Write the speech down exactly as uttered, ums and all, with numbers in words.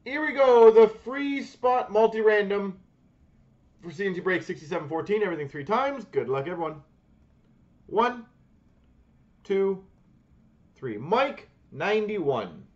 Here we go. The free spot multi-random for C and C break sixty-seven fourteen. Everything three times. Good luck, everyone. One, two, three. Mike, ninety-one.